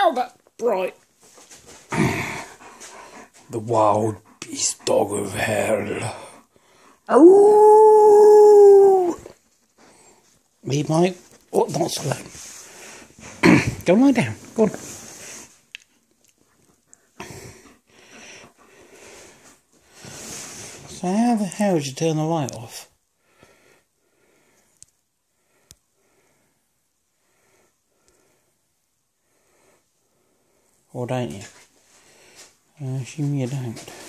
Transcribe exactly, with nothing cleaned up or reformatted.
Ow, that's bright. The wild beast dog of hell. Oh! Me, Mike. Oh, not so loud. Go lie down. Go on. So how the hell did you turn the light off? Or don't you? I assume you don't.